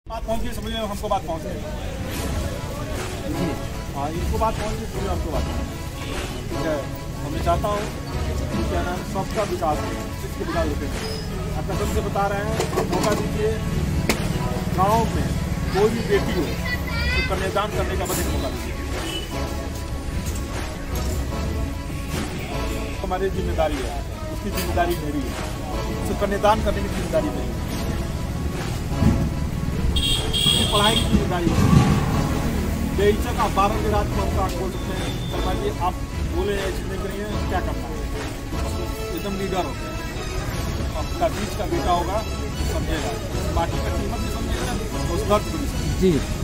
बात पहुँच गई, समझ लो हमको बात पहुँच गई। हाँ, इनको बात पहुँच गई, समझ हमको बात ठीक है। मैं चाहता हूँ कि क्या नाम सबका विकास हो, इसके विकास होते हैं। आप कसम से बता रहे हैं, मौका दीजिए। गाँव में कोई भी बेटी हो तो कन्यादान करने का बस एक मौका दीजिए। हमारी जिम्मेदारी है, उसकी जिम्मेदारी मेरी है, तो कन्यादान करने की जिम्मेदारी मेरी है, पढ़ाई की जिम्मेदारी है। बेहिचक आप 12 के रात को हमको आग बोल सकते हैं, करवाइए, आप बोले ऐसे नहीं करिए, क्या करना है, एकदम लीडर हो गया। आपका बीच का बेटा होगा समझेगा, बाकी का कीमत भी समझेगा, उस दर्द को भी समझेगा। जी।